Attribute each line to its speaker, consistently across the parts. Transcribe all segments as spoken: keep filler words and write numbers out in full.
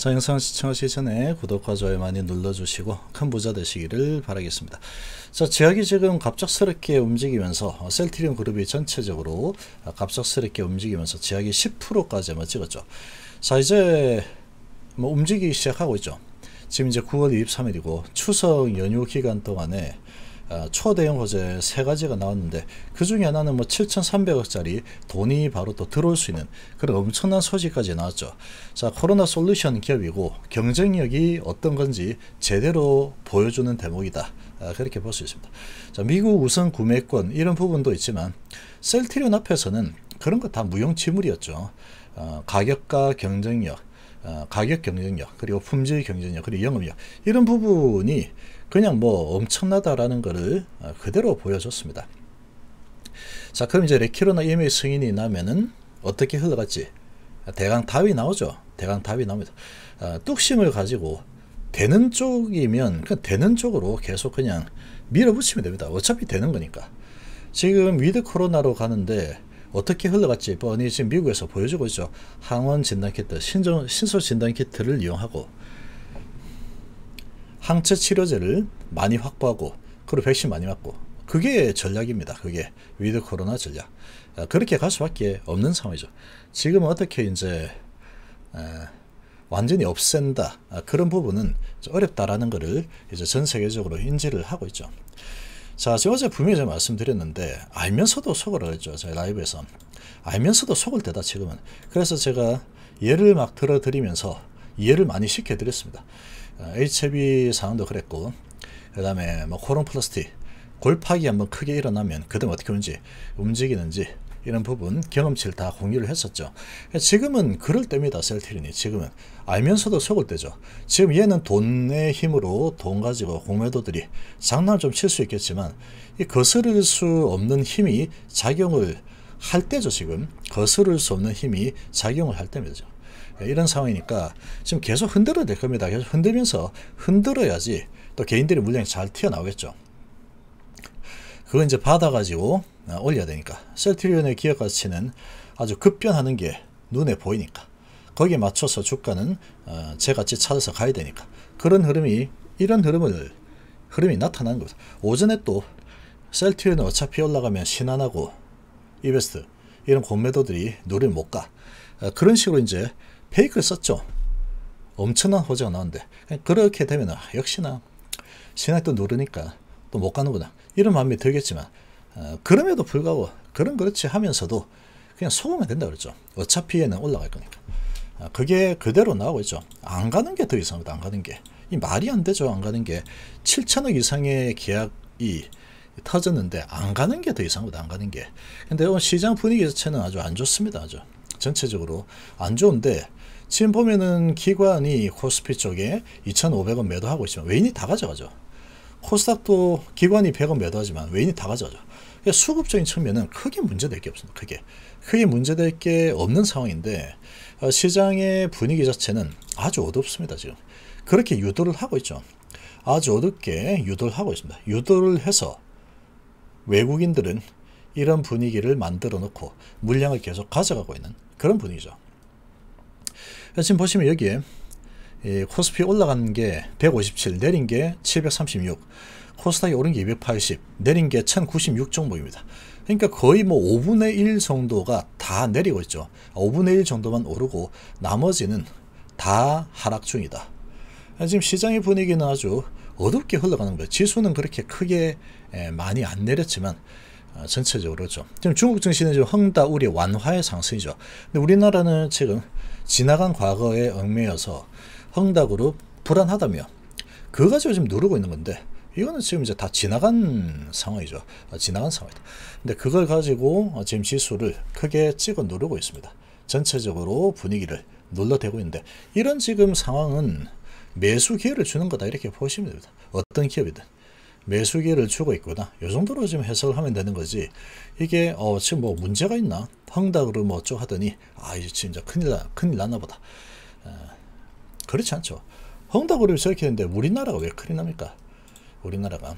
Speaker 1: 자, 영상 시청하시기 전에 구독과 좋아요 많이 눌러주시고 큰 부자 되시기를 바라겠습니다. 자, 제약이 지금 갑작스럽게 움직이면서 셀트리온 그룹이 전체적으로 갑작스럽게 움직이면서 제약이 십 퍼센트까지 뭐 찍었죠. 자, 이제 뭐 움직이기 시작하고 있죠. 지금 이제 구월 이십삼일이고 추석 연휴 기간 동안에 초대형 호재 세 가지가 나왔는데, 그 중에 하나는 뭐 칠천삼백억짜리 돈이 바로 또 들어올 수 있는 그런 엄청난 소식까지 나왔죠. 자, 코로나 솔루션 기업이고 경쟁력이 어떤 건지 제대로 보여주는 대목이다, 그렇게 볼 수 있습니다. 자, 미국 우선 구매권 이런 부분도 있지만 셀트리온 앞에서는 그런 거 다 무용지물이었죠. 어, 가격과 경쟁력, 어, 가격 경쟁력, 그리고 품질 경쟁력, 그리고 영업력, 이런 부분이 그냥 뭐 엄청나다라는 것을 그대로 보여줬습니다. 자, 그럼 이제 레키로나 이엠에이 승인이 나면은 어떻게 흘러갔지? 대강 답이 나오죠. 대강 답이 나옵니다. 아, 뚝심을 가지고 되는 쪽이면 그 되는 쪽으로 계속 그냥 밀어붙이면 됩니다. 어차피 되는 거니까. 지금 위드 코로나로 가는데 어떻게 흘러갔지 뻔히 지금 미국에서 보여주고 있죠. 항원 진단키트, 신종, 신소 진단키트를 이용하고 항체 치료제를 많이 확보하고, 그리고 백신 많이 맞고, 그게 전략입니다. 그게 위드 코로나 전략. 그렇게 갈 수밖에 없는 상황이죠. 지금 어떻게 이제 완전히 없앤다, 그런 부분은 어렵다라는 것을 이제 전 세계적으로 인지를 하고 있죠. 자, 제가 어제 분명히 제가 말씀드렸는데 알면서도 속으라 했죠. 저희 라이브에서 알면서도 속을 때다 지금은. 그래서 제가 예를 막 들어드리면서 이해를 많이 시켜드렸습니다. 에이치아이브이 상황도 그랬고, 그 다음에 뭐 코론 플라스틱 골팍이 한번 크게 일어나면 그 다음 어떻게 움직, 움직이는지 이런 부분 경험치를 다 공유를 했었죠. 지금은 그럴 때입니다. 셀트리온이 지금은 알면서도 속을 때죠. 지금 얘는 돈의 힘으로 돈 가지고 공매도들이 장난을 좀 칠 수 있겠지만 이 거스를 수 없는 힘이 작용을 할 때죠. 지금 거스를 수 없는 힘이 작용을 할 때입니다. 이런 상황이니까 지금 계속 흔들어야 될 겁니다. 계속 흔들면서 흔들어야지 또 개인들의 물량이 잘 튀어나오겠죠. 그거 이제 받아가지고 올려야 되니까. 셀트리온의 기업 가치는 아주 급변하는 게 눈에 보이니까 거기에 맞춰서 주가는 제 가치 찾아서 가야 되니까, 그런 흐름이, 이런 흐름을 흐름이 나타나는 겁니다. 오전에 또 셀트리온은 어차피 올라가면 신한하고 이베스트 이런 공매도들이 노를 못 가, 그런 식으로 이제 페이크를 썼죠. 엄청난 호재가 나오는데 그렇게 되면 역시나 신한이 또 누르니까 또 못 가는구나 이런 마음이 들겠지만, 어, 그럼에도 불구하고 그런 그렇지 하면서도 그냥 속으면 된다 그랬죠. 어차피 얘는 올라갈 거니까. 어, 그게 그대로 나오고 있죠. 안 가는 게 더 이상합니다. 안 가는 게. 이 말이 안 되죠. 안 가는 게. 칠천억 이상의 계약이 터졌는데 안 가는 게 더 이상합니다. 안 가는 게. 근데 시장 분위기 자체는 아주 안 좋습니다. 아주 전체적으로 안 좋은데, 지금 보면은 기관이 코스피 쪽에 이천오백 원 매도하고 있지만 외인이 다 가져가죠. 코스닥도 기관이 백 원 매도하지만 외인이 다 가져가죠. 그러니까 수급적인 측면은 크게 문제될 게 없습니다. 크게 크게 문제될 게 없는 상황인데, 어, 시장의 분위기 자체는 아주 어둡습니다. 지금 그렇게 유도를 하고 있죠. 아주 어둡게 유도를 하고 있습니다. 유도를 해서 외국인들은 이런 분위기를 만들어 놓고 물량을 계속 가져가고 있는 그런 분위기죠. 지금 보시면 여기에 이 코스피 올라간 게 백오십칠, 내린 게 칠백삼십육, 코스닥이 오른 게 이백팔십, 내린 게 천구십육 종목입니다. 그러니까 거의 뭐 오분의 일 정도가 다 내리고 있죠. 오분의 일 정도만 오르고 나머지는 다 하락 중이다. 지금 시장의 분위기는 아주 어둡게 흘러가는 거예요. 지수는 그렇게 크게 많이 안 내렸지만 전체적으로 그렇죠. 지금 중국 증시는 지금 헝다 우리 완화의 상승이죠. 근데 우리나라는 지금 지나간 과거에 얽매여서 헝다그룹 불안하다며 그거 가지고 지금 누르고 있는 건데, 이거는 지금 이제 다 지나간 상황이죠. 지나간 상황이다. 근데 그걸 가지고 지금 지수를 크게 찍어 누르고 있습니다. 전체적으로 분위기를 눌러대고 있는데, 이런 지금 상황은 매수 기회를 주는 거다 이렇게 보시면 됩니다. 어떤 기업이든 매수 기회를 주고 있구나, 이 정도로 지금 해석을 하면 되는 거지. 이게 어 지금 뭐 문제가 있나, 헝다그룹 뭐 어쩌고 하더니 아 이제 진짜 큰일 나 큰일 났나 보다. 어, 그렇지 않죠. 헝다그룹이 저렇게 했는데 우리나라가 왜 큰일 납니까? 우리나라가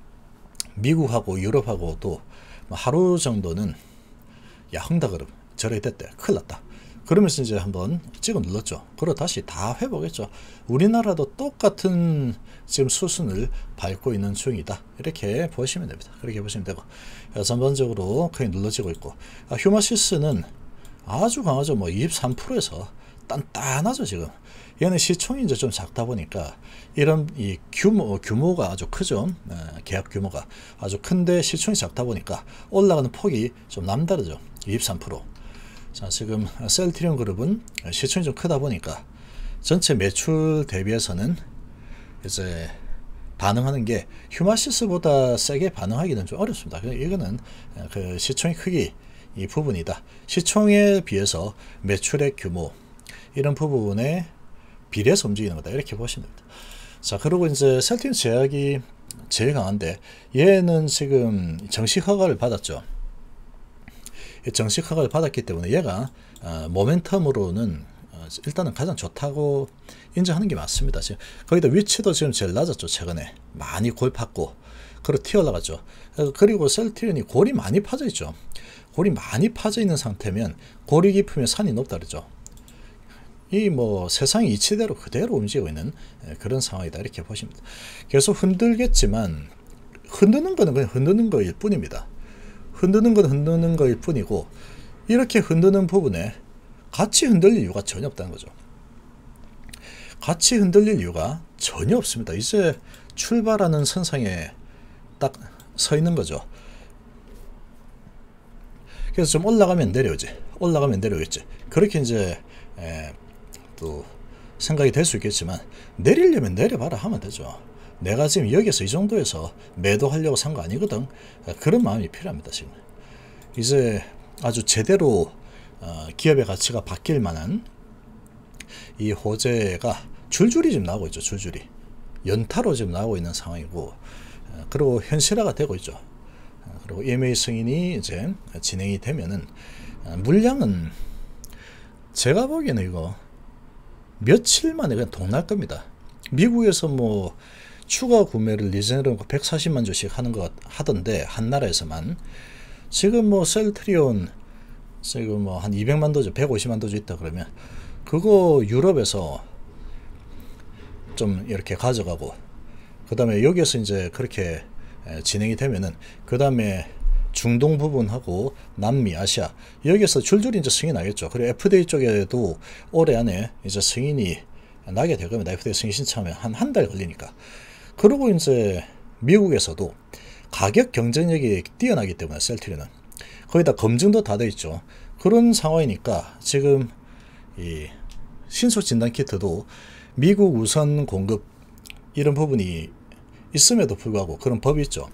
Speaker 1: 미국하고 유럽하고도 하루 정도는 야 헝다그룹 저렇게 됐대 큰일 났다, 그러면서 이제 한번 찍어 눌렀죠. 그리고 다시 다 회복했죠. 우리나라도 똑같은 지금 수순을 밟고 있는 중이다. 이렇게 보시면 됩니다. 그렇게 보시면 되고, 전반적으로 거의 눌러지고 있고, 아, 휴마시스는 아주 강하죠. 뭐 이십삼 퍼센트에서 단단하죠. 지금 얘는 시총이 이제 좀 작다 보니까 이런 이 규모 규모가 아주 크죠. 에, 계약 규모가 아주 큰데 시총이 작다 보니까 올라가는 폭이 좀 남다르죠. 이십삼 퍼센트. 자, 지금 셀트리온 그룹은 시총이 좀 크다 보니까 전체 매출 대비해서는 이제 반응하는 게 휴마시스보다 세게 반응하기는 좀 어렵습니다. 이거는 그 시총의 크기 이 부분이다. 시총에 비해서 매출의 규모 이런 부분에 비례해서 움직이는 거다. 이렇게 보시면 됩니다. 자, 그리고 이제 셀트리온 제약이 제일 강한데 얘는 지금 정식 허가를 받았죠. 정식 허가를 받았기 때문에 얘가 어, 모멘텀으로는 어, 일단은 가장 좋다고 인정하는 게 맞습니다. 지금 거기다 위치도 지금 제일 낮았죠. 최근에 많이 골 팠고 그리고 튀어 올라갔죠. 그리고 셀트리온이 골이 많이 파져 있죠. 골이 많이 파져 있는 상태면 골이 깊으면 산이 높다 그러죠. 이 뭐 세상이 이치대로 그대로 움직이고 있는 그런 상황이다. 이렇게 보시면 됩니다. 계속 흔들겠지만 흔드는 거는 그냥 흔드는 거일 뿐입니다. 흔드는 건 흔드는 거일 뿐이고 이렇게 흔드는 부분에 같이 흔들릴 이유가 전혀 없다는 거죠. 같이 흔들릴 이유가 전혀 없습니다. 이제 출발하는 선상에 딱 서 있는 거죠. 그래서 좀 올라가면 내려오지, 올라가면 내려오겠지. 그렇게 이제 에, 또 생각이 될 수 있겠지만 내리려면 내려봐라 하면 되죠. 내가 지금 여기서 이 정도에서 매도하려고 산 거 아니거든. 그런 마음이 필요합니다. 지금 이제 아주 제대로 어, 기업의 가치가 바뀔 만한 이 호재가 줄줄이 지금 나오고 있죠. 줄줄이 연타로 지금 나오고 있는 상황이고, 어, 그리고 현실화가 되고 있죠. 어, 그리고 이엠에이 승인이 이제 진행이 되면은 어, 물량은 제가 보기에는 이거 며칠 만에 그냥 동날 겁니다. 미국에서 뭐 추가 구매를 리제네론 백사십만 주씩 하는 것 하던데 한 나라에서만 지금 뭐 셀트리온 지금 뭐 한 이백만 도주 백오십만 도주 있다 그러면 그거 유럽에서 좀 이렇게 가져가고 그 다음에 여기에서 이제 그렇게 진행이 되면은 그 다음에 중동 부분하고 남미, 아시아 여기에서 줄줄이 이제 승인이 나겠죠. 그리고 에프디에이 쪽에도 올해 안에 이제 승인이 나게 될 겁니다. 에프디에이 승인 신청하면 한 한 달 걸리니까. 그리고 이제 미국에서도 가격 경쟁력이 뛰어나기 때문에 셀트리온은 거기다 검증도 다 돼 있죠. 그런 상황이니까 지금 이 신속 진단 키트도 미국 우선 공급 이런 부분이 있음에도 불구하고 그런 법이 있죠.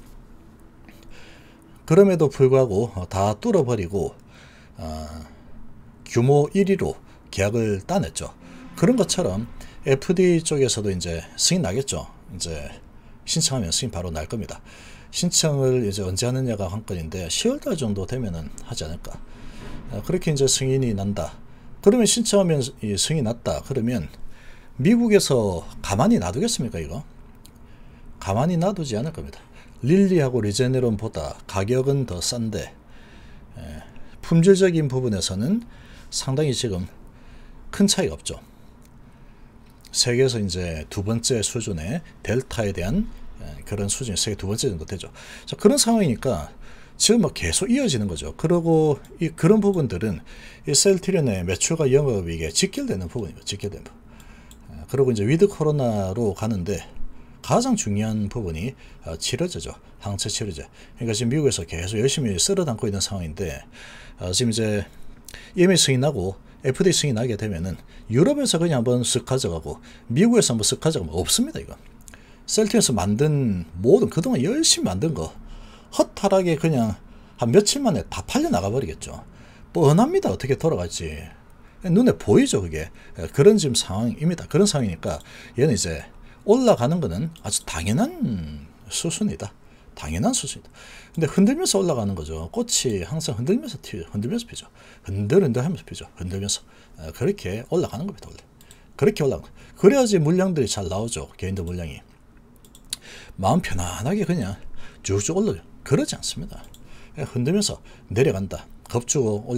Speaker 1: 그럼에도 불구하고 다 뚫어버리고 어, 규모 일 위로 계약을 따냈죠. 그런 것처럼 에프디에이 쪽에서도 이제 승인 나겠죠. 이제 신청하면 승인 바로 날 겁니다. 신청을 이제 언제 하느냐가 관건인데 시월달 정도 되면은 하지 않을까. 그렇게 이제 승인이 난다. 그러면 신청하면 이 승인이 났다. 그러면 미국에서 가만히 놔두겠습니까 이거? 가만히 놔두지 않을 겁니다. 릴리하고 리제네론보다 가격은 더 싼데 에, 품질적인 부분에서는 상당히 지금 큰 차이가 없죠. 세계에서 이제 두 번째 수준의 델타에 대한 그런 수준이 세계 두 번째 정도 되죠. 자, 그런 상황이니까 지금 막 계속 이어지는 거죠. 그리고 이 그런 부분들은 이 셀트리온의 매출과 영업이익에 직결되는 부분입니다. 직결되는 부분. 그리고 이제 위드 코로나로 가는데 가장 중요한 부분이 치료제죠. 항체 치료제. 그러니까 지금 미국에서 계속 열심히 쓸어 담고 있는 상황인데 지금 이제 이엠에이 승인하고 에프디에이 승인 나게 되면은 유럽에서 그냥 한번 쓱 가져가고 미국에서 한번 쓱 가져가면 없습니다. 이거 셀트리온에서 만든 모든 그동안 열심히 만든 거 허탈하게 그냥 한 며칠 만에 다 팔려 나가 버리겠죠. 뻔합니다. 어떻게 돌아갈지 눈에 보이죠. 그게 그런 지금 상황입니다. 그런 상황이니까 얘는 이제 올라가는 거는 아주 당연한 수순이다. 당연한 수순이다. 근데 흔들면서 올라가는 거죠. 꽃이 항상 흔들면서 튀죠. 흔들면서 피죠. 흔들흔들 하면서 피죠. 흔들면서. 그렇게 올라가는 겁니다. 원래. 그렇게 올라가는 거예요. 그래야지 물량들이 잘 나오죠. 개인들 물량이. 마음 편안하게 그냥 쭉쭉 올라요. 그러지 않습니다. 흔들면서 내려간다. 겁주고 올린다.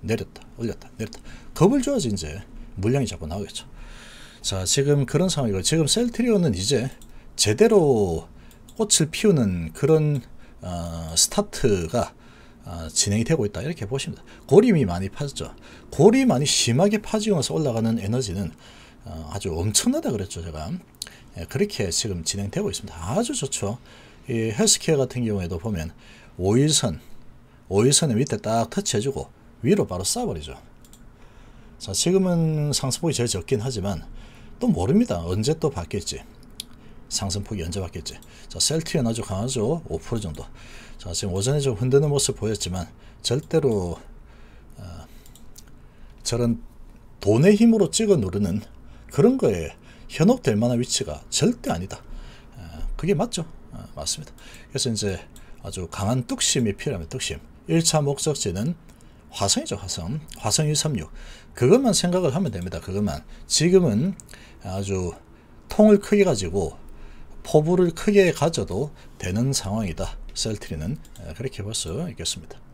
Speaker 1: 내렸다 올렸다 내렸다 겁을 줘야지 이제 물량이 자꾸 나오겠죠. 자, 지금 그런 상황이고, 지금 셀트리온은 이제 제대로 꽃을 피우는 그런 어, 스타트가 어, 진행이 되고 있다 이렇게 보시면 됩니다. 고림이 많이 파졌죠. 고림이 많이 심하게 파지면서 올라가는 에너지는 어, 아주 엄청나다 그랬죠 제가. 예, 그렇게 지금 진행되고 있습니다. 아주 좋죠. 이 헬스케어 같은 경우에도 보면 오일선 오일선의 밑에 딱 터치해주고 위로 바로 쏴버리죠. 자, 지금은 상승폭이 제일 적긴 하지만 또 모릅니다. 언제 또 바뀔지. 상승폭이 언제 바뀔지. 자, 셀트리온 아주 강하죠. 오 퍼센트 정도. 자, 지금 오전에 좀 흔드는 모습 보였지만 절대로 어, 저런 돈의 힘으로 찍어 누르는 그런 거에 현혹될 만한 위치가 절대 아니다. 어, 그게 맞죠. 어, 맞습니다. 그래서 이제 아주 강한 뚝심이 필요합니다. 뚝심. 일 차 목적지는 화성이죠. 화성. 화성 일삼육. 그것만 생각을 하면 됩니다. 그것만. 지금은 아주 통을 크게 가지고 포부를 크게 가져도 되는 상황이다. 셀트리는 그렇게 볼 수 있겠습니다.